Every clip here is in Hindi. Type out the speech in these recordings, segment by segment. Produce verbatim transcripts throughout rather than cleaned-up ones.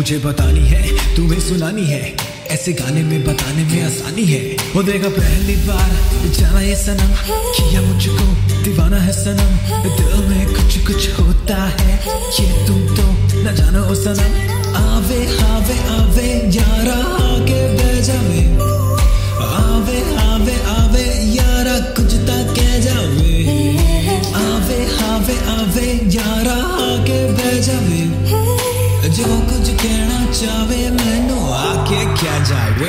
मुझे बतानी है तुम्हें सुनानी है, ऐसे गाने में बताने में आसानी है। वो देगा पहली बार जाना ये सनम, किया मुझको दीवाना है सनम, दिल में कुछ कुछ होता है ये तुम तो न जानो ओ सनम। आवे आवे आवे यारा आके बह जावे, आवे आवे आवे यारा कुछ ता कह जावे, आवे आवे आवे यारा आके बह जावे, जो कुछ कहना चाहे मैनू आके क्या जावे।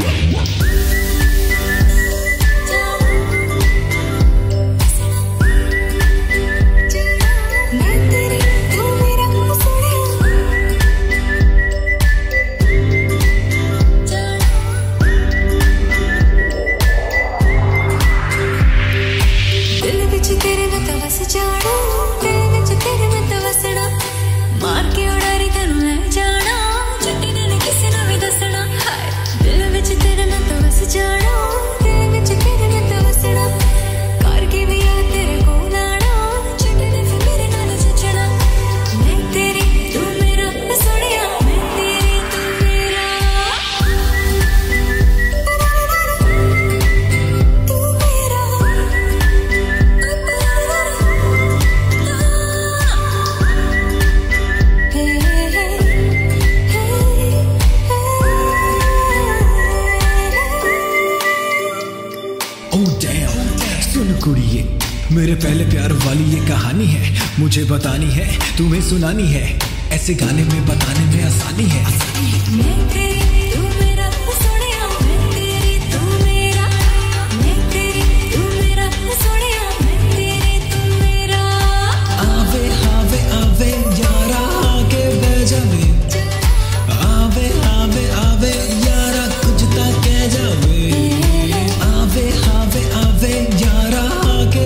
मेरे पहले प्यार वाली ये कहानी है, मुझे बतानी है तुम्हें सुनानी है, ऐसे गाने में बताने में आसानी है। मैं तेरी तू मेरा सोनिया, मैं तेरी तू मेरा, मैं तेरी तू मेरा सोनिया, मैं तेरी तू मेरा। आवे आवे आवे यारा आके बह जावे, आवे आवे आवे यारा कुछ ता कह जावे, आवे आवे आवे यारा आके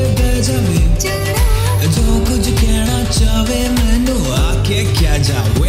जो कुछ कहना चाहे मैनू आके क्या जावे।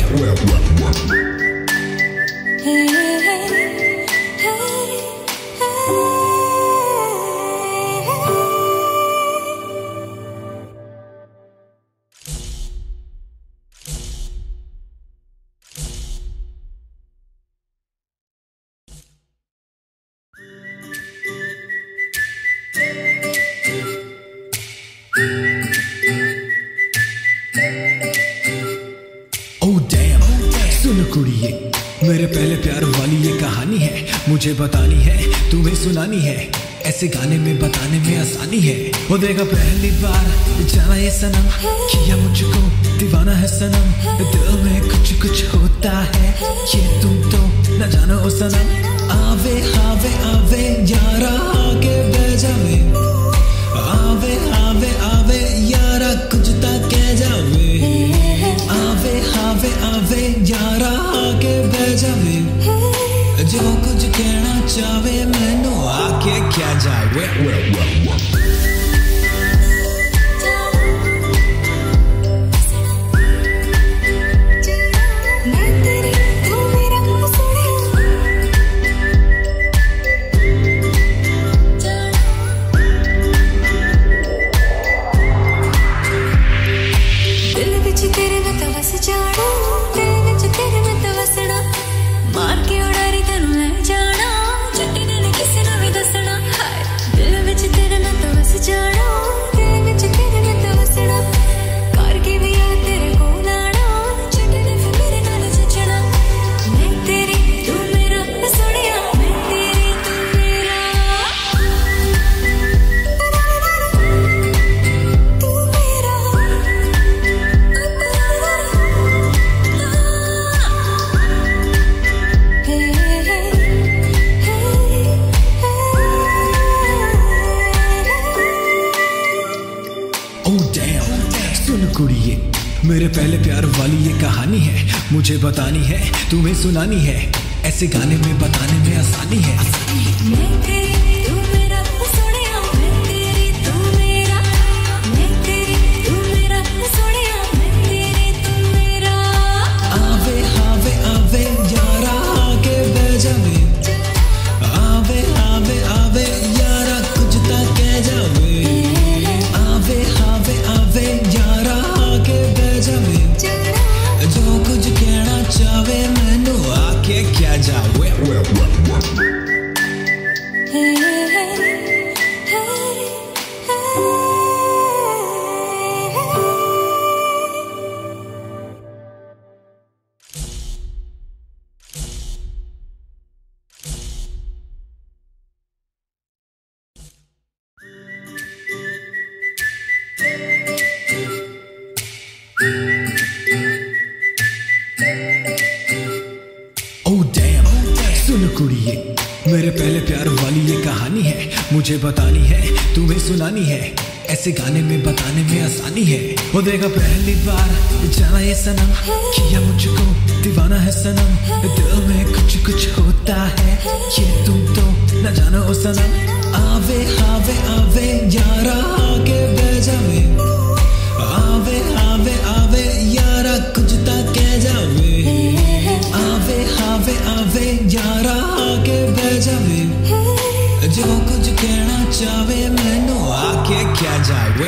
कुड़िए मेरे पहले प्यार वाली ये कहानी है, मुझे बतानी है तुम्हें सुनानी है, ऐसे गाने में बताने में आसानी है। वो देगा पहली बार जाना ये सनम, किया मुझको दीवाना है सनम, दिल में कुछ कुछ होता है ये तुम तो न जानो ओ सनम। आवे आवे आवे यारा आके बह जावे, आवे आवे आवे यारा कुछ ता कह जावे, आवे आवे आवे यारा आके बह जावे, जो कुछ कहना चाहे मैनू आके क्या जावे। कुड़िए मेरे पहले प्यार वाली ये कहानी है, मुझे बतानी है तुम्हें सुनानी है, ऐसे गाने में बताने में आसानी है। मैं तेरी तू मेरा सोनिया, मैं तेरी तू मेरा, मैं तेरी तू मेरा सोनिया, मैं तेरी तू मेरा। आवे आवे आवे यारा आके बह जावे, आवे आवे आवे यारा कुछ ता कह जावे, आवे आवे आवे यारा आके बह जावे, जो कुछ कहना चाहे मैं मैनू आके क्या जावे सुन कुड़िए मेरे पहले प्यार वाली ये कहानी है, मुझे बतानी है तुम्हें सुनानी है, ऐसे गाने में बताने में आसानी है। वो देखा पहली बार जाना ये सनम, किया मुझको दीवाना है सनम, दिल में कुछ कुछ होता है ये तुम तो न जानो ओ सनम। आवे आवे आवे यारा आके बह जावे, आवे आवे आवे यारा कुछ ता कह जावे, आवे आवे आवे यारा आके बह जावे, जो कुछ कहना चाहे मैनू आके क्या जावे।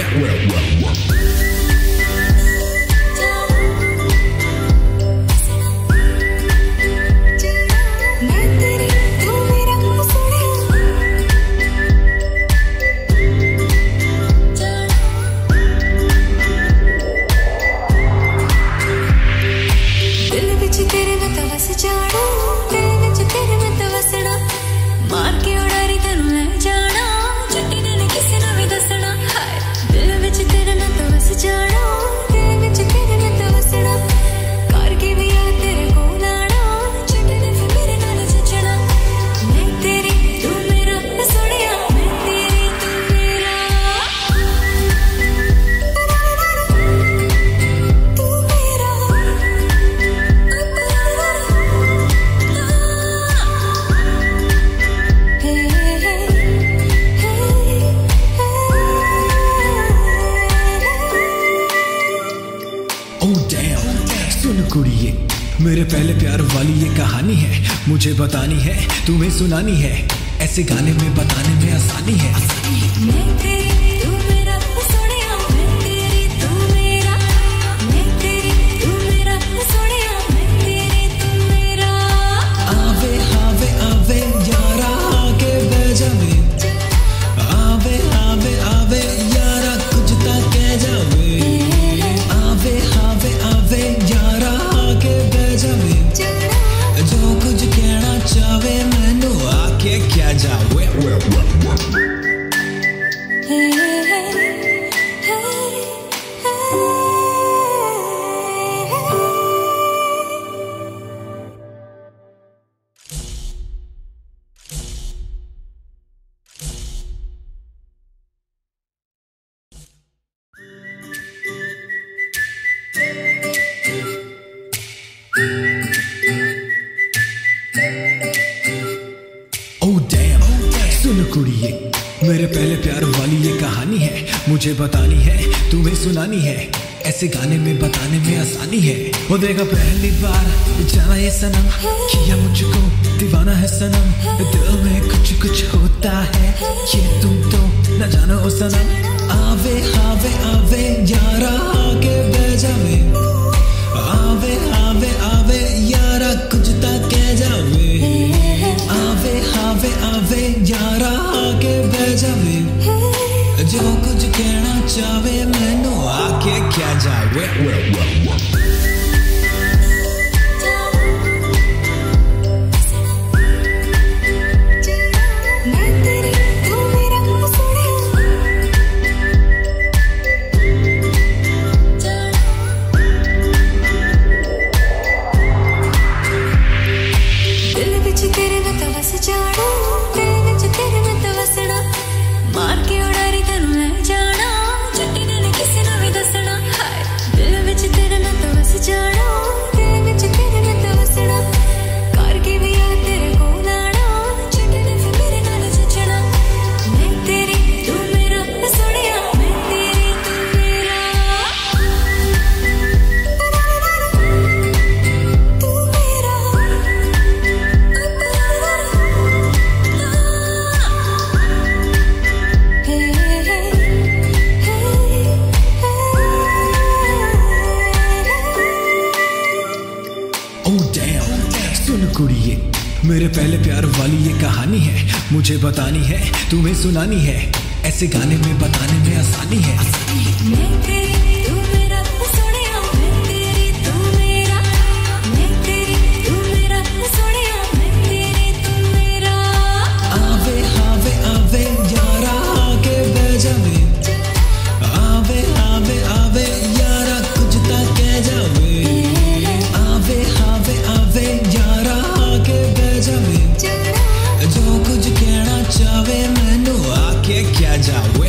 सुन कुड़िए मेरे पहले प्यार वाली ये कहानी है, मुझे बतानी है तुम्हें सुनानी है, ऐसे गाने में बताने में आसानी है। मैं तेरी तू मेरा सोनिया, मैं तेरी तू मेरा, मैं तेरी तू मेरा सोनिया, मैं तेरी तू मेरा। आवे आवे आवे यारा आके बह जावे, आवे आवे आवे यारा कुछ ता कह जावे, आवे आवे आवे यारा आके बह जावे, जो कुछ कहना चाहे मैनू आके क्या जावे। सुन कुड़िए मेरे पहले प्यार वाली ये कहानी है, मुझे बतानी है तुम्हें सुनानी है, ऐसे गाने में बताने में आसानी है। वो देखा पहली बार जाना ये सनम, किया मुझको दीवाना है सनम, दिल में कुछ कुछ होता है ये तुम तो न जानो ओ सनम। आवे आवे आवे यारा आके बह जावे, आवे आवे आवे यारा कुछ ता कह जावे, आवे आवे आवे यारा आके बह जावे, जो कुछ कहना चाहे मैनू आके क्या जावे। तेरे में तो सुन कुड़िए, मेरे पहले प्यार वाली ये कहानी है, मुझे बतानी है, तुम्हें सुनानी है, ऐसे गाने में बताने में आसानी है। मैं तेरी तू मेरा सोनिया, मैं तेरी तू मेरा, मैं तेरी तू मेरा सोनिया, मैं तेरी तू मेरा। आवे आवे आवे यारा आके बह जावे, आवे आवे आवे यारा कुछ ता कह जावे, आवे आवे आवे यारा आके बह जावे, जो कुछ कहना चाहे मैनू आके क्या जावे।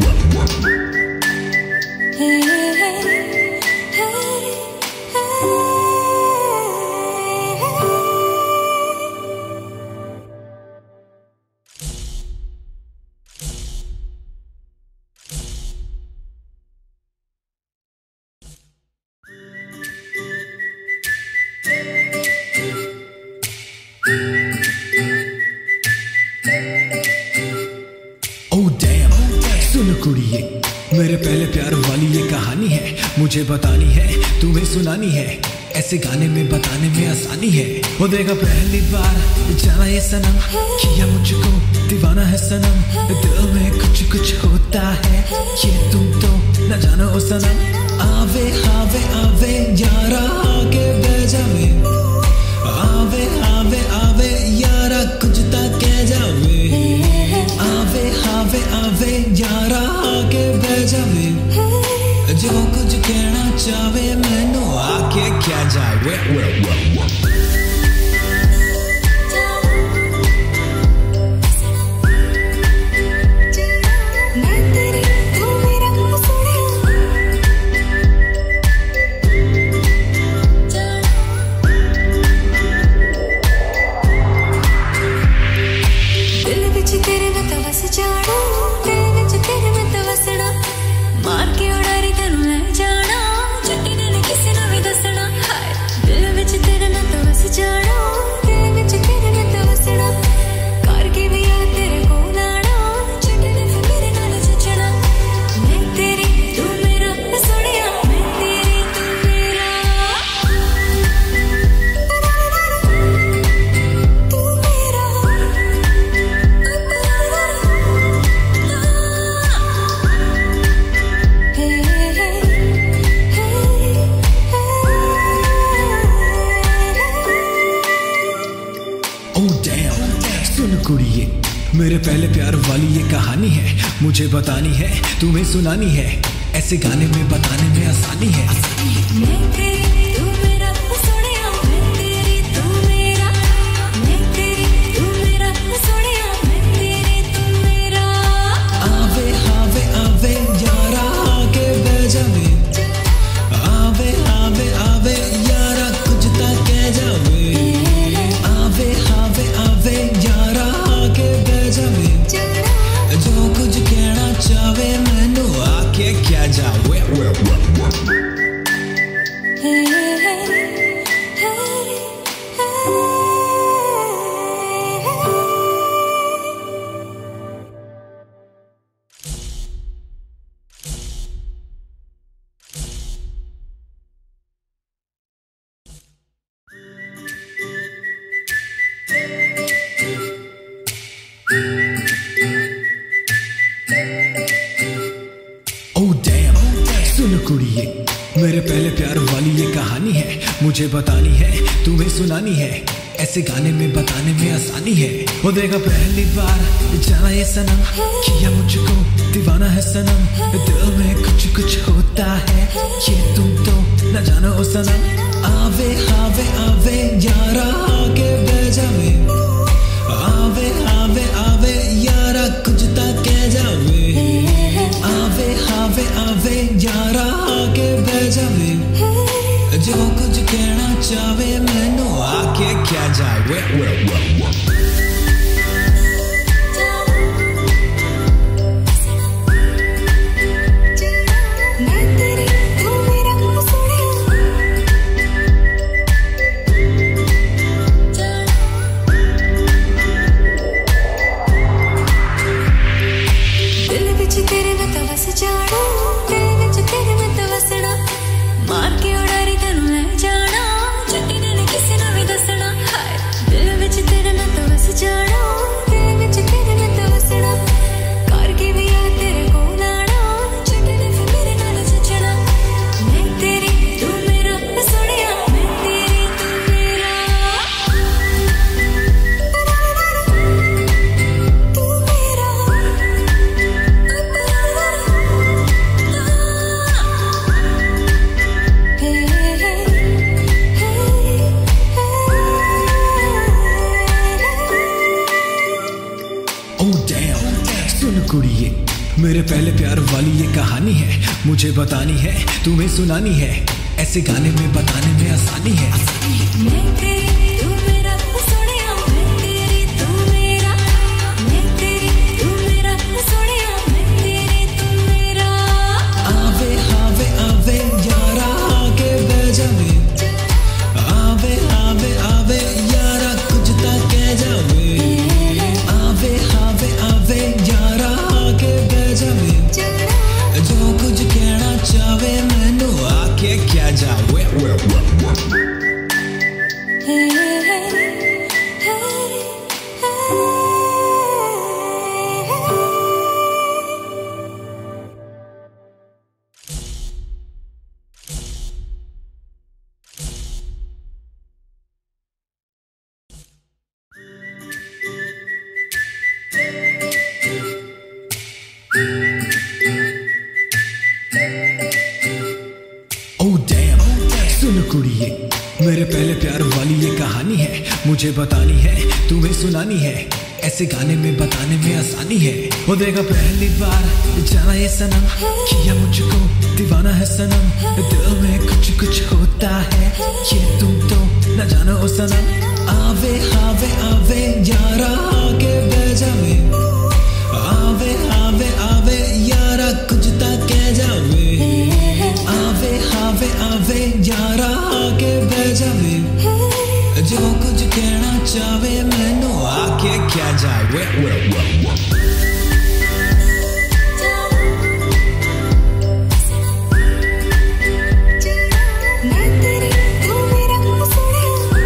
सुन कुड़िए, मेरे पहले प्यार वाली ये कहानी है, मुझे बतानी है, तुम्हें सुनानी है, ऐसे गाने में बताने में आसानी है। वो देखा पहली बार जाना ये सनम, किया मुझको दीवाना है सनम, दिल में कुछ कुछ होता है, ये तुम तो न जानो ओ सनम। आवे आवे आवे यारा आके बह जावे, आवे आवे आवे यारा कुछ ता कह जावे, आवे आवे आवे यारा आके बह जावे, जो कुछ कहना चाहे मैनू आके क्या जावे। सुन कुड़िए, मेरे पहले प्यार वाली ये कहानी है, मुझे बतानी है, तुम्हें सुनानी है, ऐसे गाने में बताने में आसानी है। मैं तेरी तू मेरा सोनिया, मैं तेरी तू मेरा, मैं तेरी तू मेरा सोनिया, मैं तेरी तू मेरा। आवे आवे आवे यारा आके बह जावे, आवे आवे आवे यारा कुछ ता कह जावे, आवे आवे आवे यारा आके बह जावे, जो कुछ कहना चाहे मैनू आके क्या जावे। सुन कुड़िए, मेरे पहले प्यार वाली ये कहानी है, मुझे बतानी है, तुम्हें सुनानी है, ऐसे गाने में बताने में आसानी है। वो देखा पहली बार जाना ये सनम, किया मुझको दीवाना है सनम, दिल में कुछ कुछ होता है, ये तुम तो न जानो ओ सनम। आवे आवे आवे यारा आके बह जावे, आवे आवे आवे यारा कुछ ता कह जावे, आवे आवे आवे यारा आके बह जावे, जो कुछ कहना चाहे मैनू आके क्या जावे। मार के उड़ारी तेनू ले जाना, चट्टी ने किसी ने भी दसना। हाय कुड़िए मेरे पहले प्यार वाली ये कहानी है, मुझे बतानी है तुम्हें सुनानी है, ऐसे गाने में बताने में आसानी है। मैं तेरी तू मेरा सोनिया, मैं तेरी तू मेरा, मैं तेरी तू मेरा सोनिया, मैं तेरी तू मेरा। आवे आवे आवे यारा आके बह जावे, आवे आवे आवे यारा कुछ ता कह जावे, आवे आवे आवे यारा आके बह जावे, जो कुछ कहना चाहे मैनू आके क्या जावे। Hey, hey, hey, hey. Oh damn, सुन कुड़िए मेरे पहले प्यार वाली ये कहानी है, मुझे बतानी है तुम्हें सुनानी है, ऐसे गाने में बताने में आसानी है। हो देगा पहली बार जाना ये सनम, किया मुझको दीवाना है सनम, दिल में कुछ कुछ होता है, ये तुम तो न जानो ओ सनम। आवे आवे आवे यारा आके बह जावे, आवे आवे आवे यारा कुछ ता कह जावे, आवे आवे आवे यारा आके बह जावे, जो कुछ कहना चाहे मैनू आके क्या जावे। मैं तेरी तू मेरा सोनिया,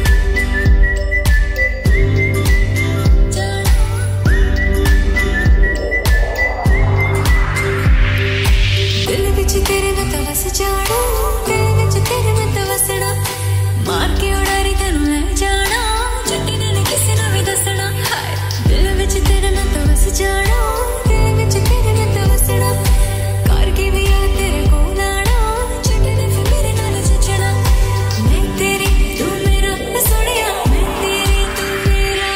दिल विच तेरे मैं तो बस जाना, दिल विच तेरे मैं तो बसना, मार के उड़ारी तेनू ले जाना, छुट्टी ने किसी नू भी दसना। हाय दिल विच तेरे मैं तो बस जाना, दिल विच तेरे मैं तो बसना, करके भी आ तेरे कोल आना, छुट्टी ने फिर मेरे नाल जचना। मैं तेरी तू मेरा सोनिया, मैं तेरी तू मेरा,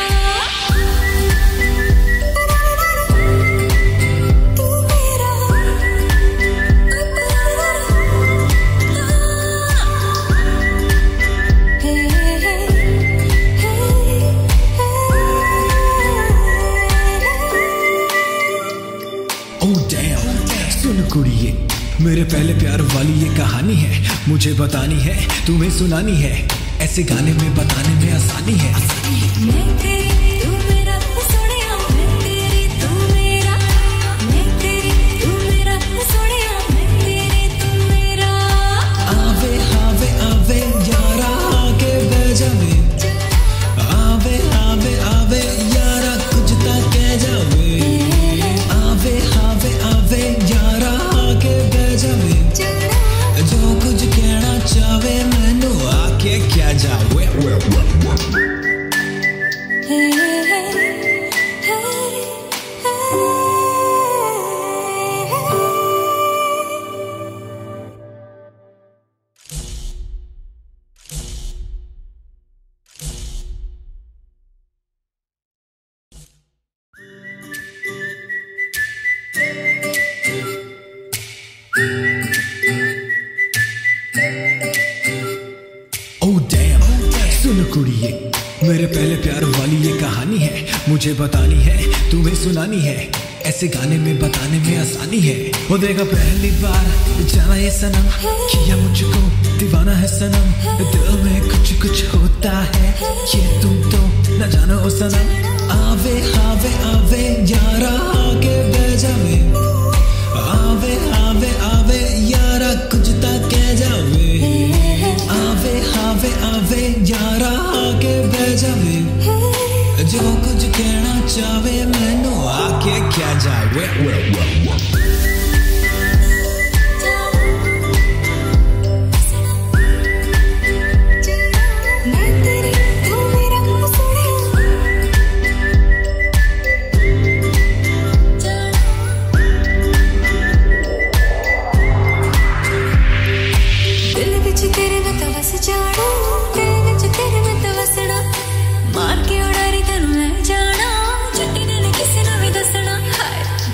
तू मेरा। Oh damn, सुन कुड़िए मेरे पहले प्यार वाली ये कहानी है, मुझे बतानी है तुम्हें सुनानी है, ऐसे गाने में बताने में आसानी है। मैं तेरी तू मेरा सोनिया, मैं तेरी तू मेरा, मैं तेरी तू मेरा सोनिया, मैं तेरी तू मेरा। आवे आवे आवे यारा आके बह जावे, आवे आवे आवे यारा कुछ ता कह जावे, आवे आवे आवे यारा आके बह जावे, जो कुछ कहना चाहे मैनू आके क्या जावे। Hey, hey, hey, hey. Oh damn, सुन कुड़िए मेरे पहले प्यार वाली ये कहानी है, मुझे बतानी है तुम्हें सुनानी है, ऐसे गाने में बताने में आसानी है। हो देगा पहली बार जाना ये सनम, किया मुझको दीवाना है सनम, दिल में कुछ कुछ होता है, ये तुम तो न जानो ओ सनम। आवे आवे आवे यारा आके बह जावे, आवे आवे आवे यारा कुछ ता कह जावे, आवे आवे आवे यारा आके बह जावे, जो कुछ कहना चाहे मैनू आके क्या जावे। मैं तेरी तू मेरा सोनिया, दिल विच तेरे मैं तो बस जाना, दिल विच तेरे मैं तो बसना, मार के उड़ारी तेनू ले जाना, छुट्टी ने किसी नू भी दसना। हाय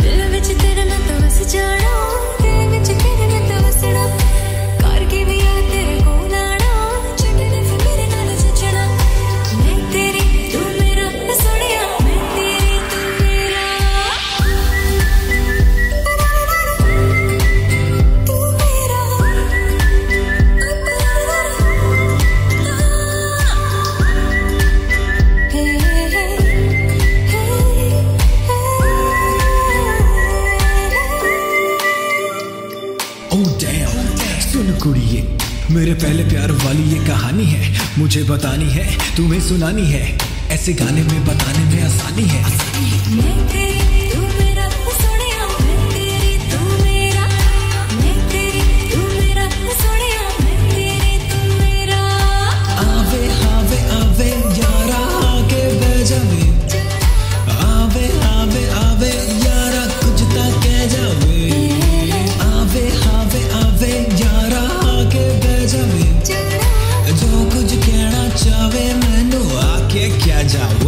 मेरे पहले प्यार वाली ये कहानी है, मुझे बतानी है, तुम्हें सुनानी है, ऐसे गाने में बताने में आसानी है। मैं तेरी तू मेरा सोनिया, मैं तेरी तू मेरा, मैं तेरी तू मेरा सोनिया, मैं तेरी तू मेरा। आवे आवे आवे यारा आके बह जावे, आवे आवे आवे यारा कुछ ता कह जावे, आवे आवे आवे यारा आके बह जावे, जो कुछ कहना चाहे मैनू आके क्या जावे।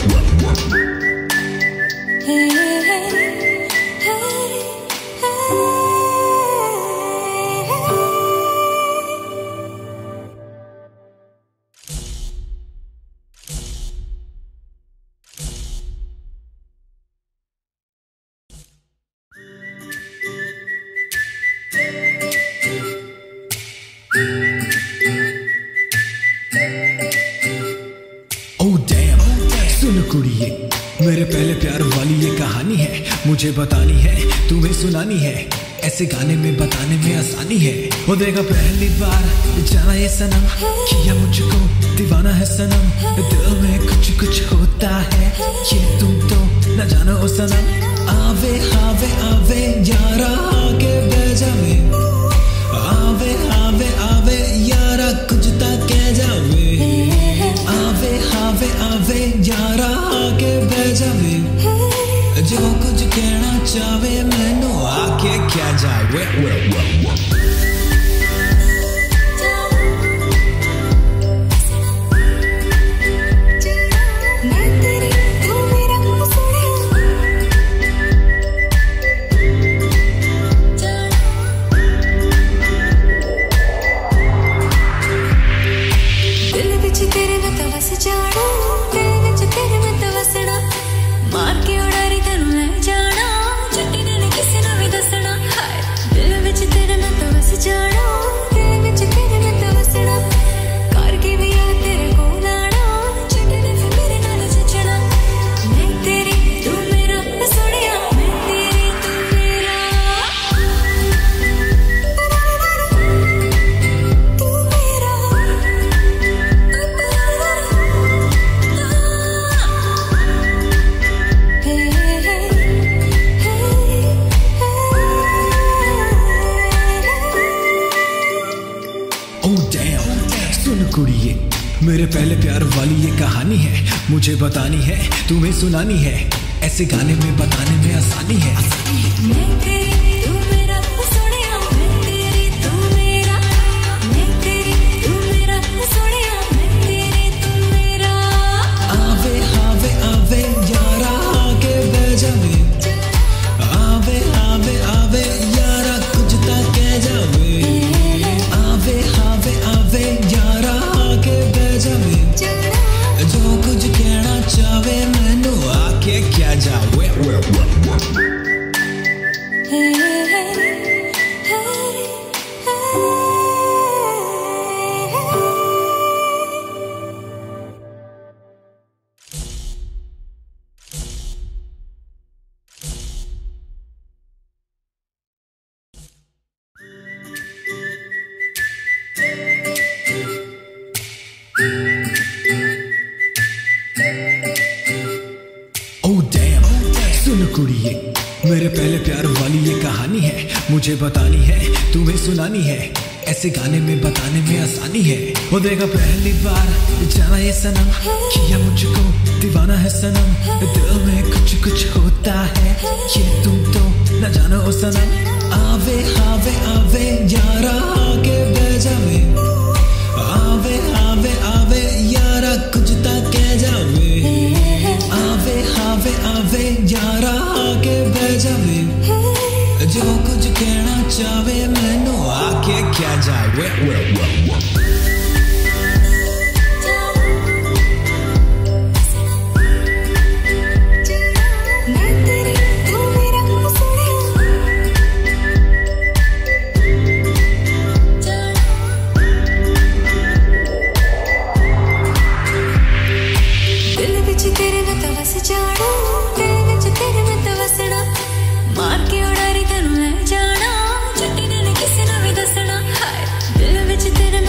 Hey, hey, hey, hey. Oh damn, सुन कुड़िए, मेरे पहले प्यार वाली ये कहानी है, मुझे बतानी है, तुम्हें सुनानी है, ऐसे गाने में बताने में आसानी है। वो देखा पहली बार जाना ये सनम, किया मुझको दीवाना है सनम, दिल में कुछ कुछ होता है, ये तुम तो न जानो ओ सनम। आवे आवे आवे यारा आके बह जावे, आवे आवे आवे यारा कुछ ता कह जावे, आवे आवे आवे यारा आके बह जावे, जो कुछ कहना चाहे मैनू आके क्या जावे। मैं तेरी तू मेरा सोनिया, दिल विच तेरे मैं तो बस जाना, दिल विच तेरे मैं तो वसना, मार के उड़ारी तैनू ले जाना, चट्टी ने किसी नू भी दसना। हाय दिल विच तेरे मैं तो बस जाना, दिल विच तेरे मैं तो वसना, करके भी आ तेरे कोल आना, चट्टी ने फिर मेरे नाल जचना। मैं तेरी तू मेरा सोनिया, मैं तेरी तू मेरा, तू मेरा। Hey, hey, hey, hey. Oh damn, सुन कुड़िए, मेरे पहले प्यार वाली ये कहानी है, मुझे बतानी है, तुम्हें सुनानी है, ऐसे गाने में बताने में आसानी है। मैं तेरी तू मेरा सोनिया, मैं तेरी तू मेरा, मैं तेरी तू मेरा सोनिया, मैं तेरी तू मेरा। आवे आवे आवे यारा आके बह जावे, आवे आवे आवे यारा कुछ ता कह जावे, आवे आवे आवे यारा आके बह जावे, जो कुछ कहना चाहे मैनू आके क्या जावे। Hey, hey, hey, hey. Oh damn, सुन कुड़िए, मेरे पहले प्यार वाली ये कहानी है, मुझे बतानी है, तुम्हें सुनानी है, ऐसे गाने में बताने में आसानी है। वो देखा पहली बार जाना ये सनम, किया मुझको दीवाना है सनम, दिल में कुछ कुछ होता है, ये तुम तो न जानो ओ सनम। आवे आवे आवे यारा आके बह जावे, आवे आवे आवे यारा कुछ ता कह जावे, आवे आवे आवे यारा आके बह जावे, जो कुछ कहना चाहे मैनू आके क्या जावे। मैं तेरी तू मेरा सोनिया, दिल विच तेरे मैं तो बस जाना, दिल विच तेरे मैं तो वसना, मार के उड़ारी तैनू ले जाना, चट्टी ने किसी नू भी दसना। हाय दिल विच तेरे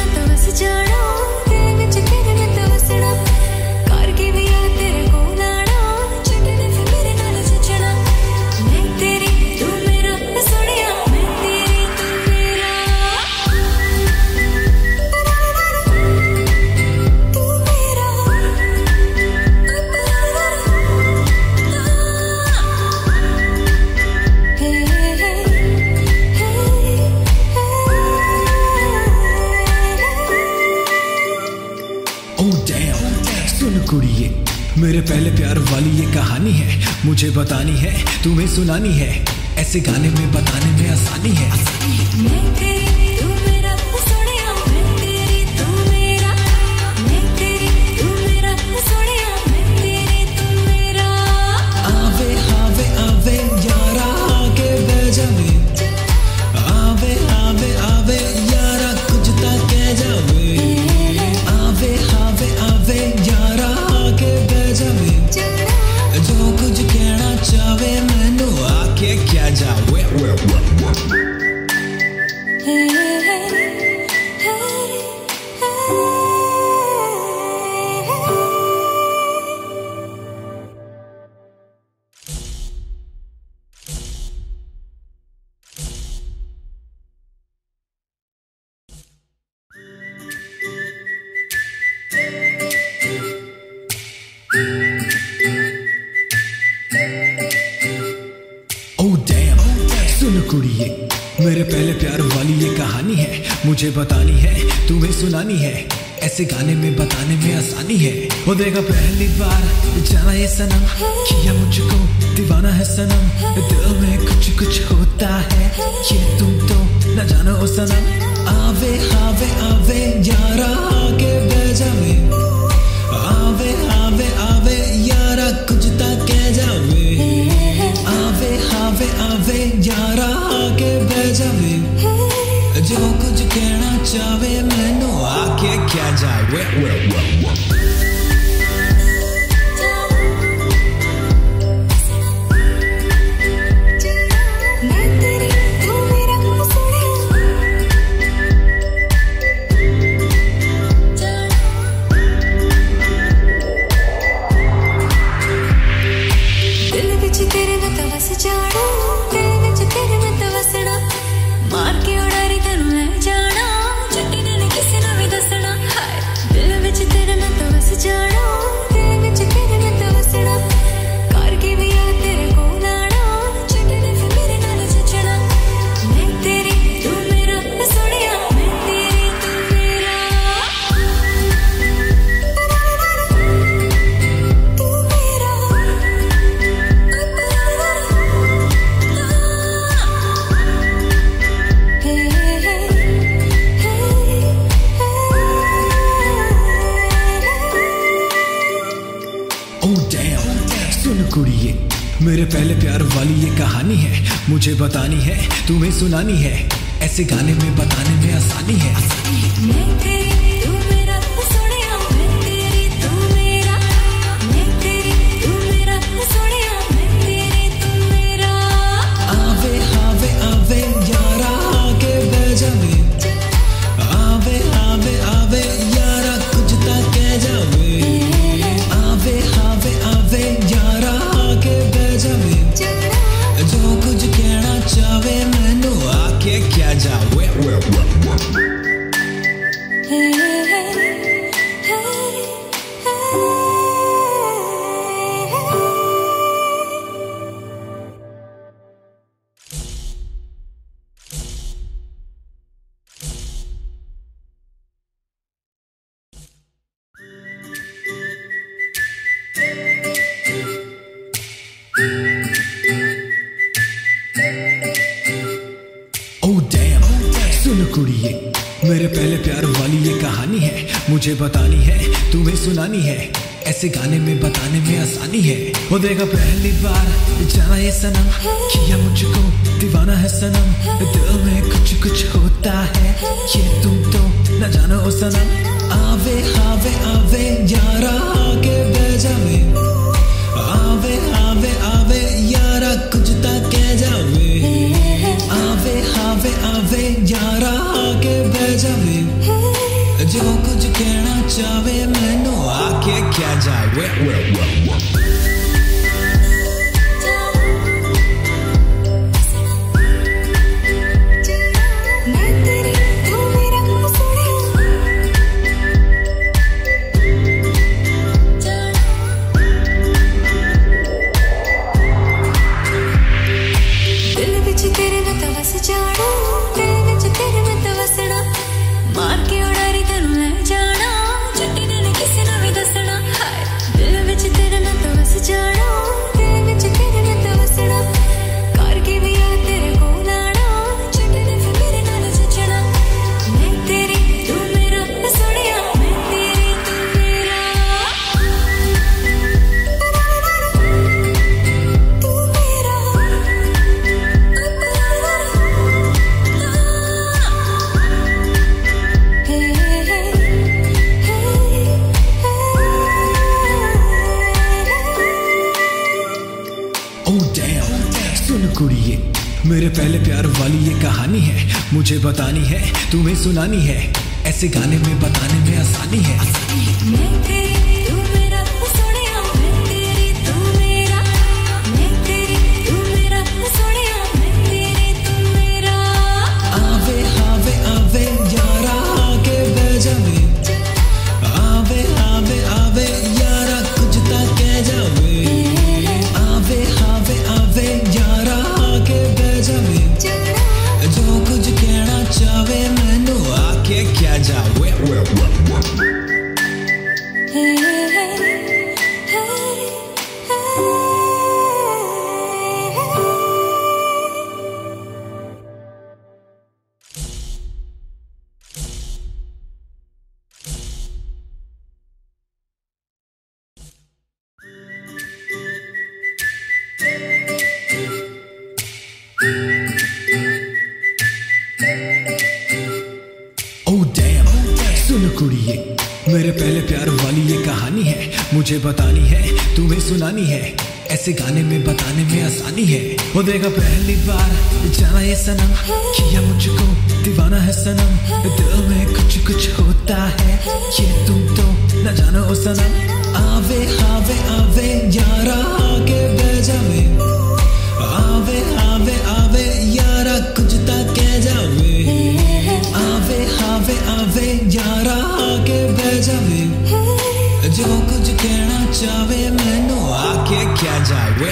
मेरे पहले प्यार वाली ये कहानी है, मुझे बतानी है, तुम्हें सुनानी है, ऐसे गाने में बताने में आसानी है। मैं तेरी तू मेरा सोनिया, मैं तेरी तू मेरा, मैं तेरी तू मेरा सोनिया, मैं तेरी तू मेरा। आवे आवे आवे यारा आके बह जावे, आवे आवे आवे यारा कुछ ता कह जावे, आवे आवे आवे यारा आके बह जावे, जो कुछ कहना चाहे मैनू आके क्या जावे। सुन कुड़िए, मेरे पहले प्यार वाली ये कहानी है, मुझे बतानी है, तुम्हें सुनानी है, ऐसे गाने में बताने में आसानी है। वो देखा पहली बार जाना ये सनम, किया मुझको दीवाना है सनम, दिल में कुछ कुछ होता है, ये तुम तो न जानो ओ सनम। आवे आवे आवे यारा आके बह जावे, आवे आवे आवे यारा कुछ ता कह जावे, आवे आवे आवे यारा आके बह जावे, जो कुछ कहना चाहे मैनू आके क्या जावे। सुन कुड़िए, मेरे पहले प्यार वाली ये कहानी है, मुझे बतानी है, तुम्हें सुनानी है, ऐसे गाने में बताने में आसानी है। मैं तेरी तू मेरा सोनिया, मैं तेरी तू मेरा, मैं तेरी तू मेरा सोनिया, मैं तेरी तू मेरा। आवे आवे आवे यारा आके बह जावे, आवे आवे आवे यारा कुछ ता कह जावे, आवे आवे आवे यारा आके बह जावे, जो कुछ कहना चाहे मैनू आके क्या जावे। सुन कुड़िए, मेरे पहले प्यार वाली ये कहानी है, मुझे बतानी है, तुम्हें सुनानी है, ऐसे गाने में बताने में आसानी है। वो देखा पहली बार जाना ये सनम, किया मुझको दीवाना है सनम, दिल में कुछ कुछ होता है, ये तुम तो न जानो ओ सनम। आवे आवे आवे यारा आके बह जावे, आवे आवे आवे यारा कुछ ता कह जावे, आवे आवे आवे यारा आके बह जावे, जो कुछ कहना चाहे मैनू आके क्या जावे। मार के उड़ारी तेनू ले जाना, चट्टी ने किसी ने भी दसना, दिल विच तेरे कुड़िए मेरे पहले प्यार वाली ये कहानी है, मुझे बतानी है तुम्हें सुनानी है, ऐसे गाने में बताने में आसानी है। मैं तेरी तू मेरा सोनिया, मैं तेरी तू मेरा, मैं तेरी तू मेरा सोनिया, मैं तेरी तू मेरा। आवे आवे आवे यारा आके बह जावे, आवे आवे आवे यारा कुछ ता कह जावे, आवे आवे आवे यारा आके बह जावे, जो कुछ कहना चाहे मैनू आके क्या जावे। सुन कुड़िए मेरे पहले प्यार वाली ये कहानी है, मुझे बतानी है तुम्हें सुनानी है, ऐसे गाने में बताने में आसानी है। वो देखा पहली बार जाना ये सनम, किया मुझको दीवाना है सनम, दिल में कुछ कुछ होता है, ये तुम तो न जानो ओ सनम। आवे आवे आवे यारा आके बह जावे, आवे आवे आवे यारा कुछ ता कह जावे, आवे आवे आवे यारा आके बह जावे, जो कुछ कहना चाहे मैनू आके क्या जावे।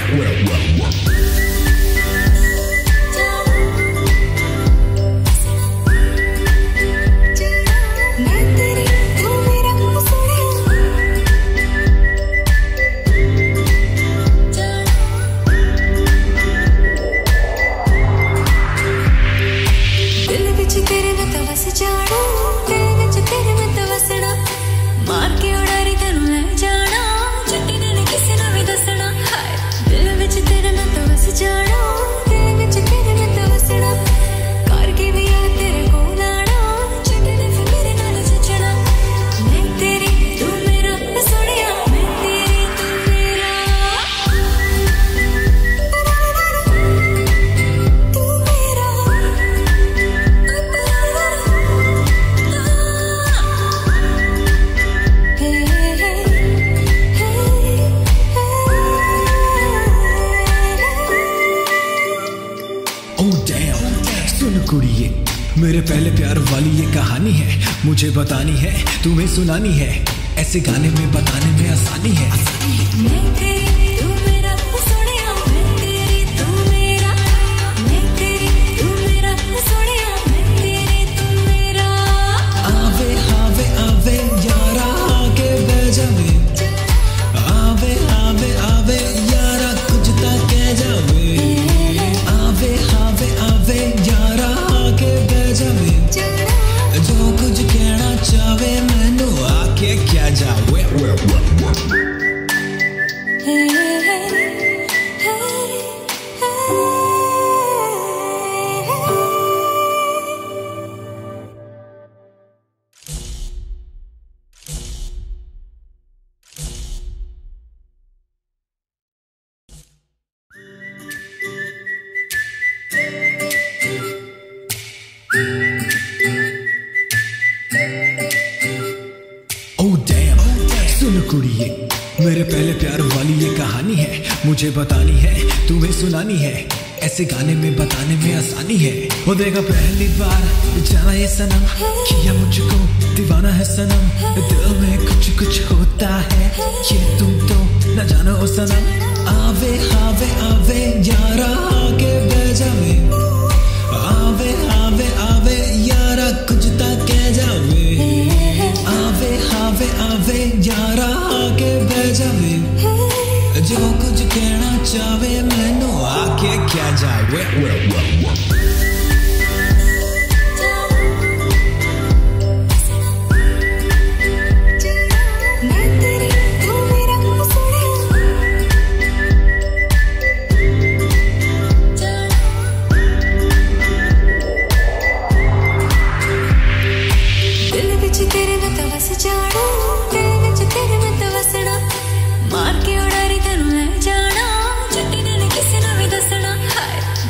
सुन कुड़िए मेरे पहले प्यार वाली ये कहानी है, मुझे बतानी है तुम्हें सुनानी है, ऐसे गाने में बताने में आसानी है। मैं तेरी तू मेरा सोनिया, मैं तेरी तू मेरा, मैं तेरी तू मेरा सोनिया, मैं तेरी तू मेरा। आवे आवे आवे यारा आके बह जावे, आवे आवे आवे यारा कुछ ता कह जावे, आवे आवे आवे यारा आके बह जावे, जो कुछ कहना चाहे मैनू आके क्या जावे। सुन कुड़िए मेरे पहले प्यार वाली ये कहानी है, मुझे बतानी है तुम्हें सुनानी है, ऐसे गाने में बताने में आसानी है। वो देखा पहली बार जाना ये सनम, किया मुझको दीवाना है सनम, दिल में कुछ कुछ होता है, ये तुम तो न जानो ओ सनम। आवे आवे आवे यारा आके बह जावे, आवे आवे आवे यारा कुछ ता कह जावे, आवे आवे आवे यारा आके बह जावे, जो कुछ कहना चाहे मैनू आके क्या जावे। मार के उड़ारी तेनू ले जाना, चट्टी ने किसी ने भी दसना। हाय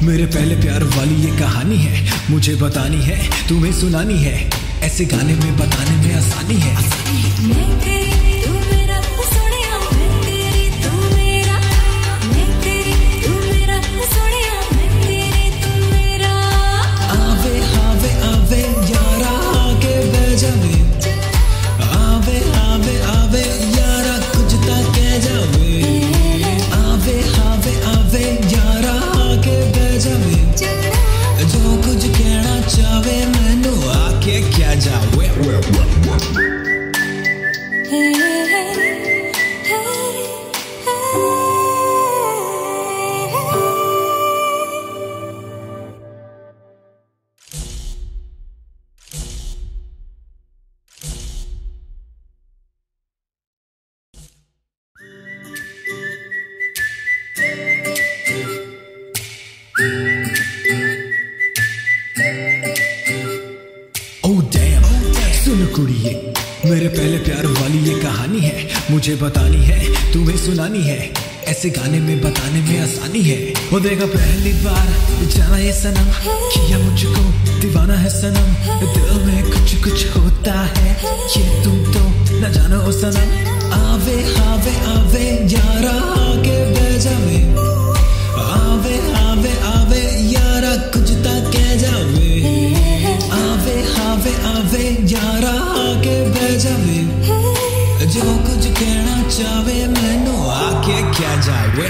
मेरे पहले प्यार वाली ये कहानी है, मुझे बतानी है, तुम्हें सुनानी है, ऐसे गाने में बताने में आसानी है। मैं तेरी तू मेरा सोनिया, मैं तेरी तू मेरा, मैं तेरी तू मेरा सोनिया, मैं तेरी तू मेरा। आवे आवे आवे यारा आके बह जावे, आवे आवे आवे यारा कुछ ता कह जावे, आवे आवे आवे यारा आके बह जावे, जो कुछ कहना चाहे मैनू आके क्या जावे। सुन कुड़िए, मेरे पहले प्यार वाली ये कहानी है, मुझे बतानी है, तुम्हें सुनानी है, ऐसे गाने में बताने में आसानी है। वो देखा पहली बार जाना ये सनम, किया मुझको दीवाना है सनम, दिल में कुछ कुछ होता है, ये तुम तो न जानो ओ सनम। आवे आवे आवे यारा आके बह जावे, आवे आवे आवे यारा कुछ ता कह जावे, आवे आवे आवे यारा आके बह जावे, जो कुछ कहना चाहे मैनू आके क्या जावे।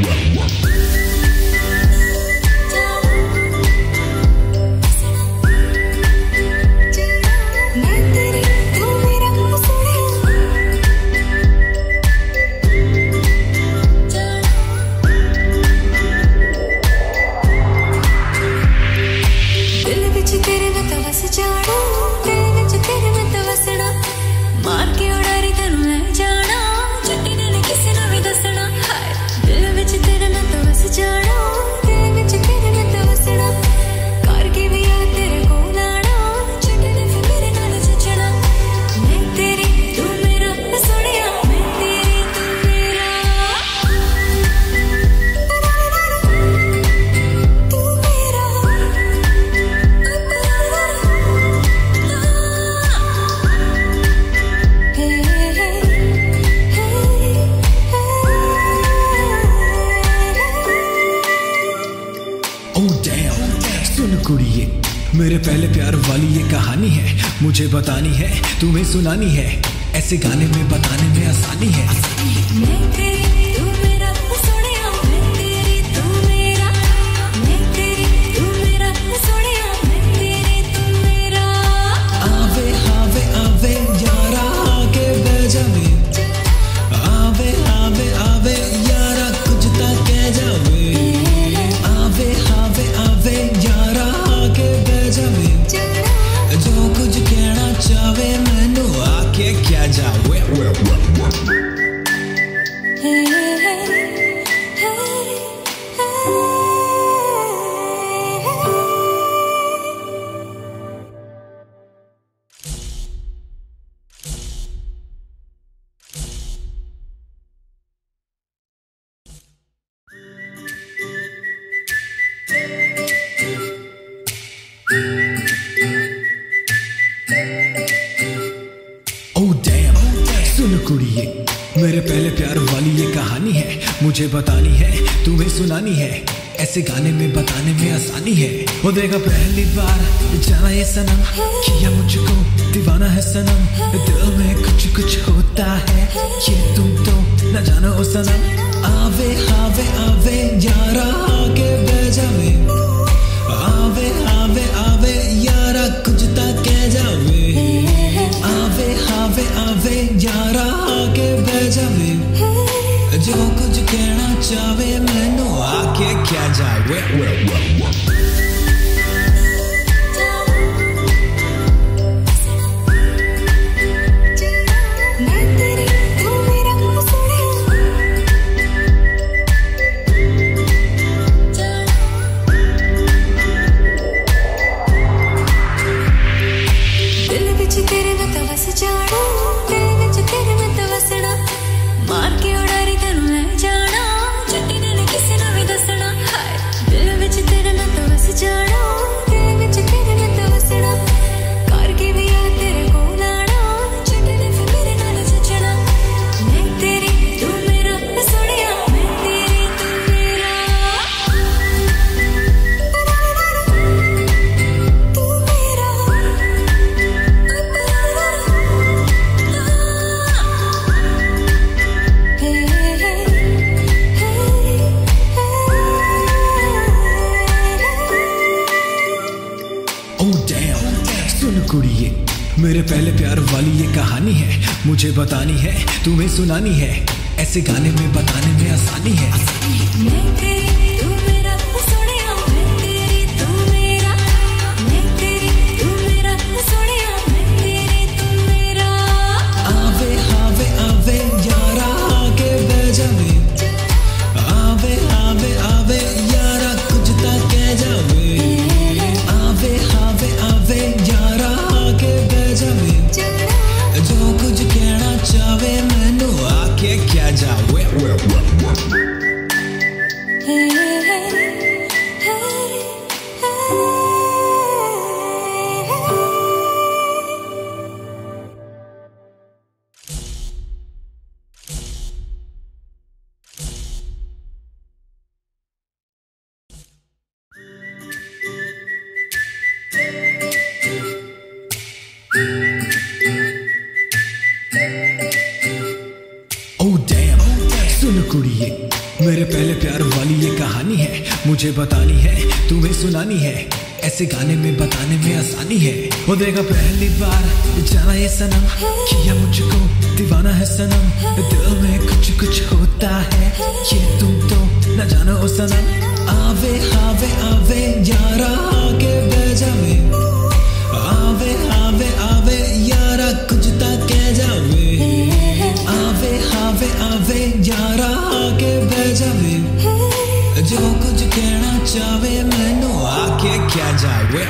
सुन कुड़िए, मेरे पहले प्यार वाली ये कहानी है, मुझे बतानी है, तुम्हें सुनानी है, ऐसे गाने में बताने में आसानी है। मैं तेरी तू मेरा सोनिया, मैं तेरी तू मेरा, मैं तेरी तू मेरा सोनिया, मैं तेरी तू मेरा। आवे आवे आवे यारा आके बह जावे, आवे आवे आवे यारा कुछ ता कह जावे, आवे आवे आवे यारा आके बह जावे, जो कुछ कहना चाहे मैनू आके क्या जावे। सुन कुड़िए, मेरे पहले प्यार वाली ये कहानी है, मुझे बतानी है, तुम्हें सुनानी है, ऐसे गाने में बताने में आसानी है। वो देखा पहली बार जाना ये सनम, किया मुझको दीवाना है सनम, दिल में कुछ कुछ होता है, ये तुम तो न जानो ओ सनम। आवे आवे आवे यारा आके बह जावे, आवे आवे आवे यारा कुछ ता कह जावे, आवे आवे आवे यारा आके बह जावे, जो कुछ कहना चाहे मैनू आके क्या जावे। मार के उड़ारी तेनू ले जाना, चट्टी ने किसी ने भी दसना, हाय दिल विच तेरे मेरे पहले प्यार वाली ये कहानी है, मुझे बतानी है, तुम्हें सुनानी है, ऐसे गाने में बताने में आसानी है। मैं तेरी तू मेरा सोनिया, मैं तेरी तू मेरा, मैं तेरी तू मेरा सोनिया, मैं तेरी तू मेरा। आवे आवे आवे यारा आगे बह जावे, आवे आवे आवे यारा कुछ ता कह जावे, आवे आवे आवे यारा आगे बह जावे, जो कुछ कहना चाहे मैनू आके क्या जावे। सुन कुड़िए, मेरे पहले प्यार वाली ये कहानी है, मुझे बतानी है, तुम्हें सुनानी है, ऐसे गाने में बताने में आसानी है। वो देखा पहली बार जाना ये सनम, किया मुझको दीवाना है सनम, दिल में कुछ कुछ होता है, ये तुम तो न जानो ओ सनम। आवे आवे आवे यारा आगे बह जावे, आवे आवे आवे यारा कुछ ता कह जावे, आवे आवे आवे यारा आगे बह जावे, जो कुछ कहना चाहे मैनू आके क्या जावे।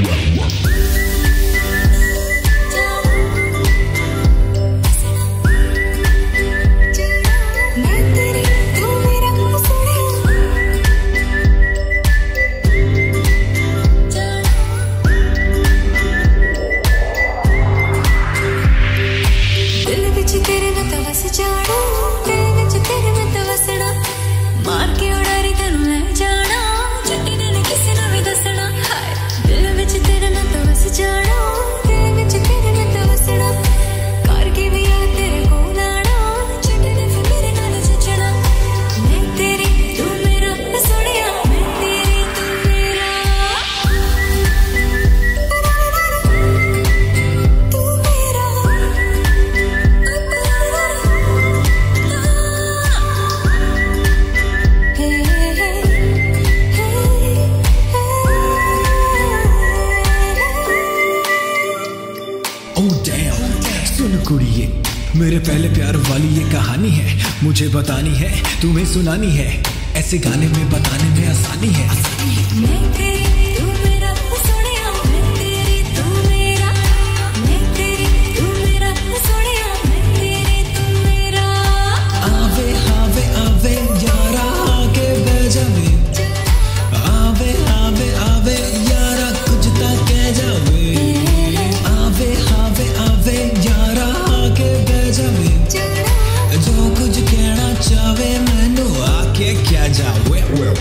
सुन कुड़िए, मेरे पहले प्यार वाली ये कहानी है, मुझे बतानी है, तुम्हें सुनानी है, ऐसे गाने में बताने में आसानी है। मैं तेरी तू मेरा सोनिया, मैं तेरी तू मेरा, मैं तेरी तू मेरा सोनिया, मैं तेरी तू मेरा। आवे आवे आवे यारा आगे बह जावे, आवे आवे आवे यारा कुछ ता कह जावे, आवे आवे आवे यारा आगे बह जावे, जो कुछ कहना चाहे मैनू आके क्या जावे।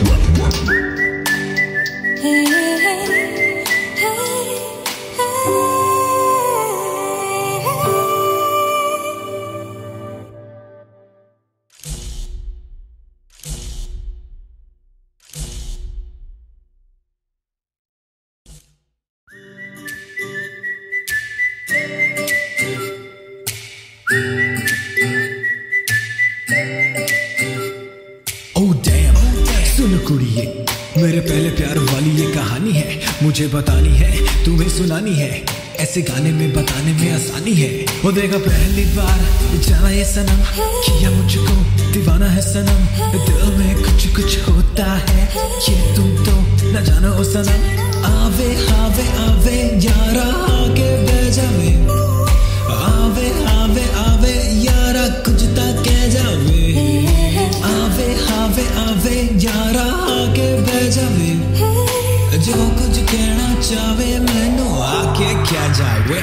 सुन कुड़िए, मेरे पहले प्यार वाली ये कहानी है, मुझे बतानी है, तुम्हें सुनानी है, ऐसे गाने में बताने में आसानी है। वो देखा पहली बार जाना ये सनम, किया मुझको दीवाना है सनम, दिल में कुछ कुछ होता है, ये तुम तो न जानो ओ सनम। आवे आवे आवे यारा आगे बह जावे, आवे आवे आवे यारा कुछ ता कह जावे, आवे आवे आवे यारा आगे बह जावे, जो कुछ कहना चाहे मैनू आके क्या जावे।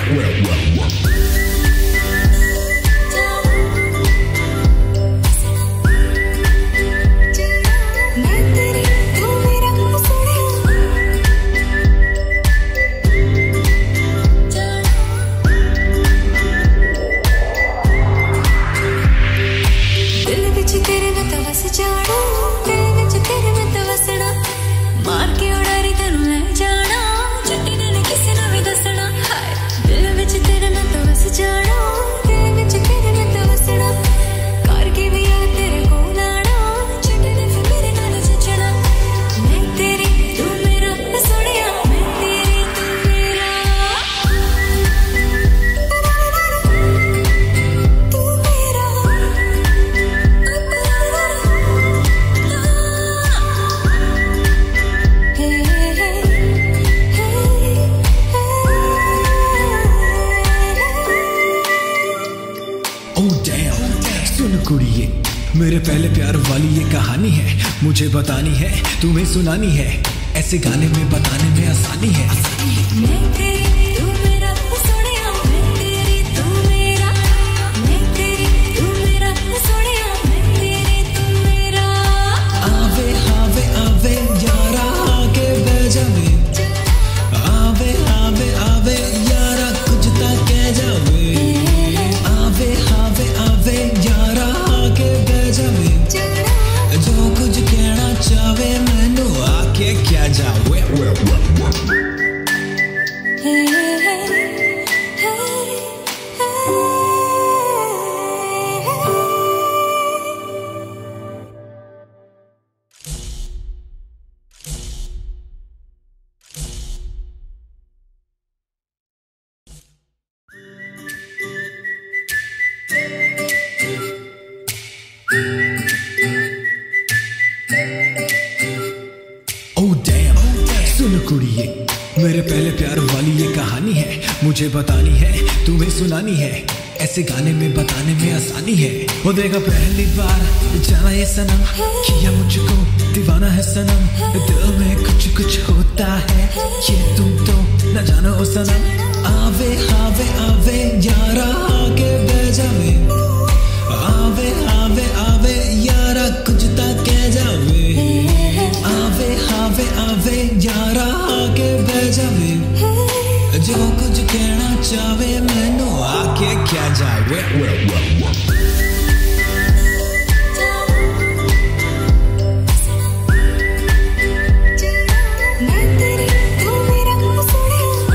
मार के उड़ारी तेनू ले जाना, चट्टी ने किसी ने भी दसना, हाय दिल विच कुड़िए मेरे पहले प्यार वाली ये कहानी है, मुझे बतानी है तुम्हें सुनानी है, ऐसे गाने में बताने में आसानी है। मैं तेरी तू मेरा सोनिया, मैं तेरी तू मेरा, मैं तेरी तू मेरा सोनिया, मैं तेरी तू मेरा। आवे आवे आवे यारा आके बह जावे, आवे आवे आवे यारा कुछ ता कह जावे, आवे आवे आवे यारा आके बह जावे, जो कुछ कहना चाहे मैनू आके क्या जावे। Hey, hey, hey, hey. Oh damn, सुन कुड़िए मेरे पहले प्यार वाली ये कहानी है, मुझे बतानी है तुम्हें सुनानी है, ऐसे गाने में बताने में आसानी है। वो देखा पहली बार जाना ये सनम, किया मुझको दीवाना है सनम, दिल में कुछ कुछ होता है, ये तुम तो न जानो ओ सनम। आवे आवे आवे यारा आके बह जावे, आवे आवे आवे यारा कुछ ता कह जावे, आवे आवे आवे यारा आके बह जावे, जो कुछ कहना चाहे मैनू आके क्या जावे। मैं तेरी तू मेरा सोनिया,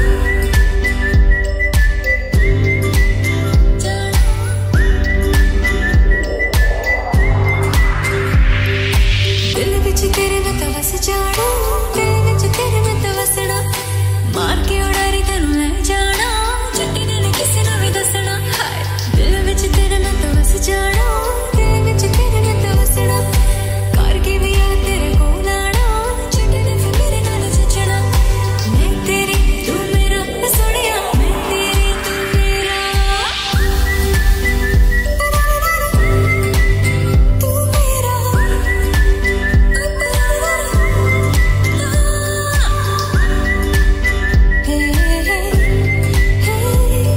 दिल विच तेरे मैं तो बस जाना, दिल विच तेरे मैं तो बसना, मार के उड़ारी तैनू ले जाना, चट्टी ने किसी नू भी दसना। हाय दिल विच तेरे मैं तो बस जाना, दिल विच तेरे मैं तो बसना, करके भी आ तेरे कोल आना, चट्टी ने फिर मेरे नाल जचना। मैं तेरी तू मेरा सोनिया, मैं तेरी तू मेरा, तू मेरा। Hey, hey, hey, hey.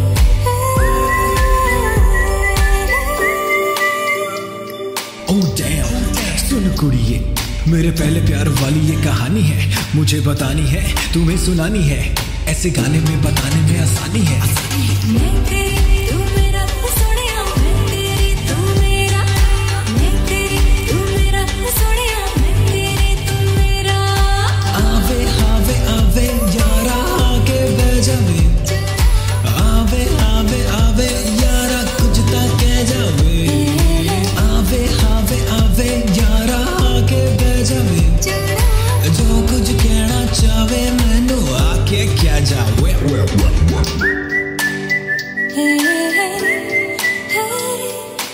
Oh damn, सुन कुड़िए मेरे पहले प्यार वाली ये कहानी है, मुझे बतानी है तुम्हें सुनानी है, ऐसे गाने में बताने में आसानी है। मैं तेरी तू मेरा सोनिया, मैं तेरी तू मेरा, मैं तेरी तू मेरा सोनिया, मैं तेरी तू मेरा। आवे आवे आवे यारा आके बह जावे, आवे आवे आवे यारा कुछ ता कह जावे, आवे आवे आवे यारा आके बह जावे, जो कुछ कहना चाहे मैनू आके क्या जावे। Hey, hey, hey, hey.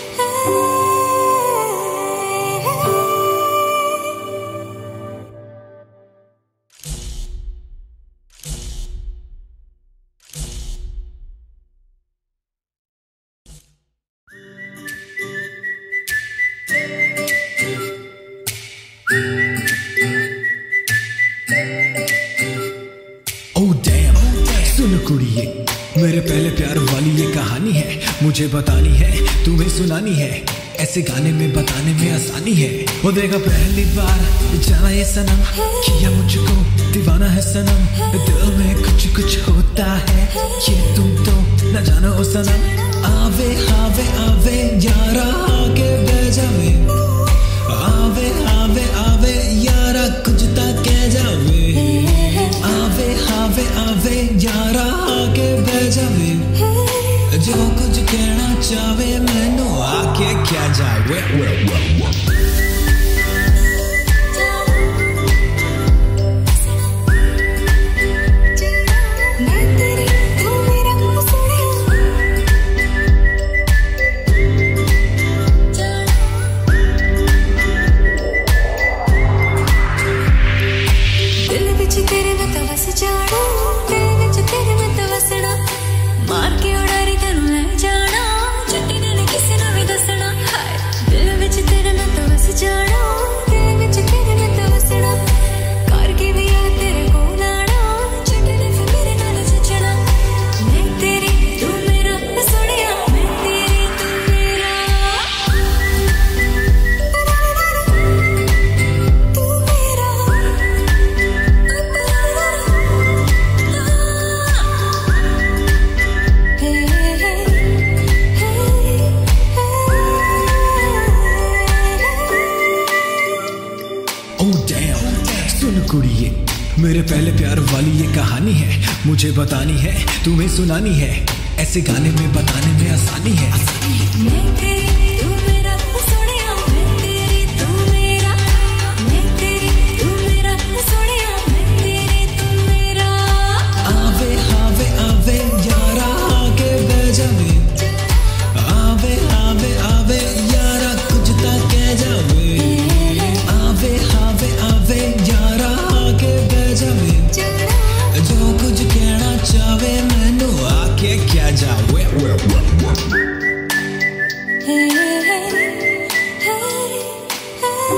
Oh damn, सुन कुड़िए मेरे पहले प्यार वाली ये कहानी है, मुझे बतानी है तुम्हें सुनानी है, ऐसे गाने में बताने में आसानी है। वो देखा पहली बार जाना ये सनम, किया मुझको दीवाना है सनम, दिल में कुछ कुछ होता है, ये तुम तो न जानो ओ सनम। आवे आवे आवे यारा आके बह जावे, आवे आवे आवे यारा कुछ ता कह जावे, आवे आवे आवे यारा आके बह जावे, जो कुछ कहना चाहे मैनू आके क्या जावे। मैं तेरी तू मेरा सोनिया, दिल विच तेरे मैं तो बस जाना, दिल विच तेरे मैं तो बसना, मार के उड़ारी तैनू ले जाना, चट्टी ने किसी नू भी दसना। हाय मेरे पहले प्यार वाली ये कहानी है, मुझे बतानी है, तुम्हें सुनानी है, ऐसे गाने में बताने में आसानी है। मैं तेरी तू मेरा सोनिया, मैं तेरी तू मेरा, मैं तेरी तू मेरा सोनिया, मैं तेरी तू मेरा। आवे आवे आवे यारा आके बह जावे, आवे आवे आवे यारा कुछ ता कह जावे, आवे आवे आवे यारा आके बह जावे, जो कुछ कहना चाहे मैनू आके क्या जावे। Hey, hey, hey, hey.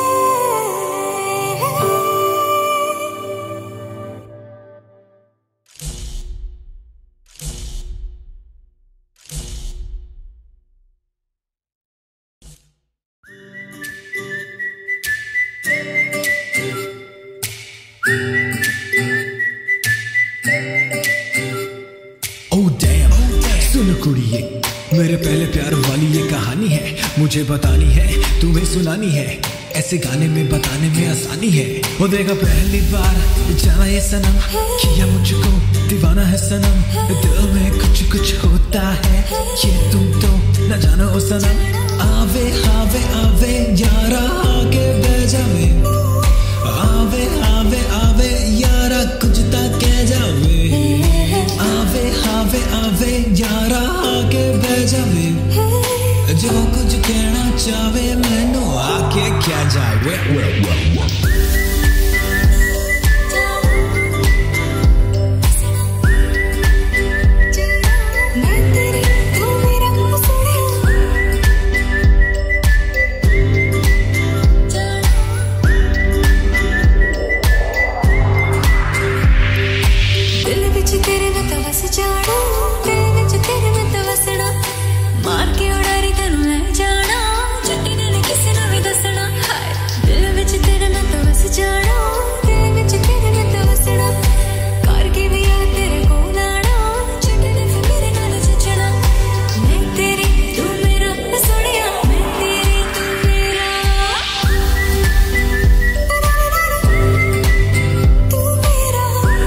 Oh damn, सुन कुड़िए, मेरे पहले प्यार वाली ये कहानी है, मुझे बतानी है, तुम्हें सुनानी है, ऐसे गाने में बताने में आसानी है। वो देखा पहली बार जाना ये सनम, किया मुझको दीवाना है सनम, दिल में कुछ कुछ होता है, ये तुम तो न जानो ओ सनम। आवे आवे आवे यारा आके बह जावे, आवे आवे आवे यारा कुछ ता कह जावे, आवे आवे आवे यारा आके बह जावे, जो कुछ कहना चाहे मैनू आके क्या जावे। मैं तेरी तू मेरा सोनिया, दिल विच तेरे मैं तो बस जाना, दिल विच तेरे मैं तो बसना, मार के उड़ारी तैनू ले जाना, चट्टी ने किसी नू भी दसना। हाय दिल विच तेरे मैं तो बस जाना, दिल विच तेरे मैं तो बसना, करके भी आ तेरे कोल आना, चट्टी ने फिर मेरे नाल जचना। मैं तेरी तू मेरा सोनिया, मैं तेरी तू मेरा, तू मेरा।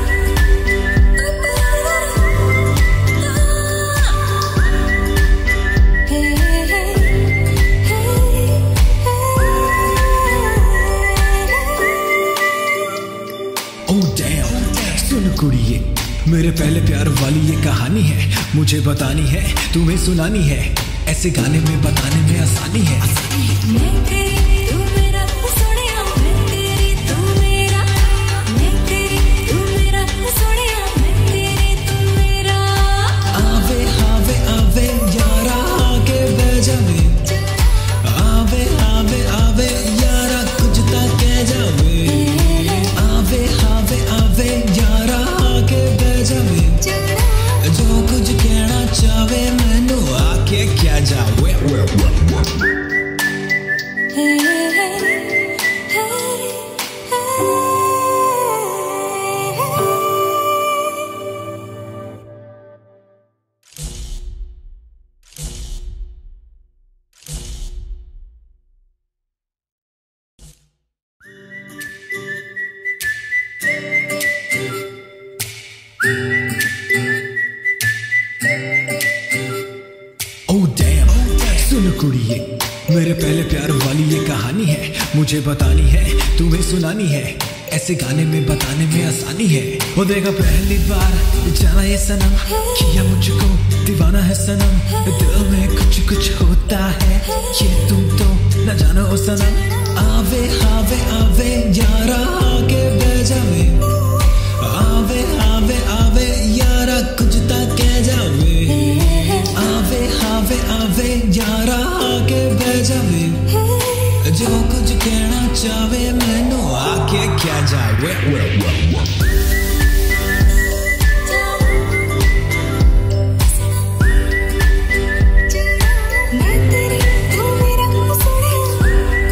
Hey, hey, hey, hey. Oh damn, सुन कुड़िए, मेरे पहले प्यार वाली ये कहानी है, मुझे बतानी है, तुम्हें सुनानी है, ऐसे गाने में बताने में आसानी है। मैं तेरी तू मेरा सोनिया, मैं तेरी तू मेरा, मैं तेरी तू मेरा सोनिया, मैं तेरी तू मेरा। आवे आवे आवे यारा आके बह जावे, आवे आवे आवे यारा कुछ ता कह जावे, आवे आवे आवे यारा आके बह जावे, जो कुछ कहना चाहे मैनू आके क्या जावे। Hey, hey, hey, hey. Oh damn, सुन कुड़िए, मेरे पहले प्यार वाली ये कहानी है, मुझे बतानी है, तुम्हें सुनानी है, ऐसे गाने में बताने में आसानी है। वो देखा पहली बार जाना ये सनम, किया मुझको दीवाना है सनम, दिल में कुछ कुछ होता है, ये तुम तो न जानो ओ सनम। आवे आवे आवे यारा आके बह जावे, आवे आवे आवे यारा कुछ ता कह जावे, आवे आवे आवे यारा आके बह जावे, जो कुछ कहना चाहे मैनू आके क्या जावे। मैं तेरी तू मेरा सोनिया,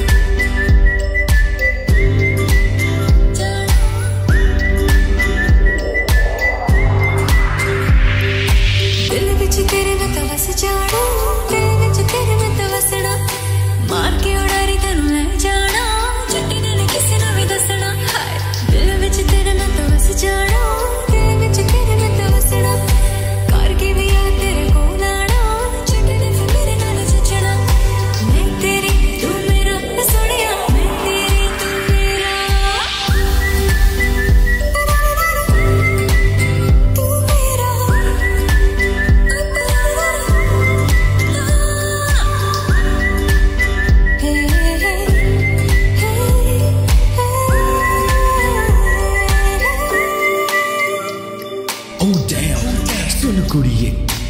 दिल विच तेरे मैं तो बस जाना, दिल विच तेरे मैं तो बसना, मार के उड़ारी तैनू ले जाना, चट्टी ने किसी नू भी दसना। हाय दिल विच तेरे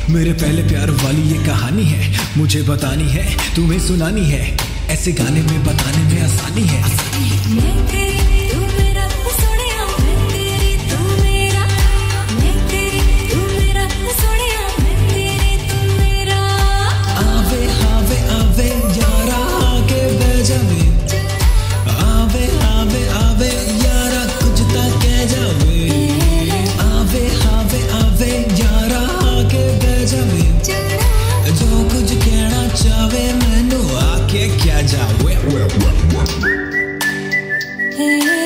मेरे पहले प्यार वाली ये कहानी है, मुझे बतानी है, तुम्हें सुनानी है, ऐसे गाने में बताने में आसानी है। मैं तेरी तू मेरा सोनिया, मैं तेरी तू मेरा, मैं तेरी तू मेरा सोनिया, मैं तेरी तू मेरा। आवे आवे आवे यारा आके बह जावे, आवे आवे आवे यारा कुछ ता कह जावे, आवे आवे आवे यारा आके बह जावे, जो कुछ कहना चाहे मैनू आके क्या जावे। Hey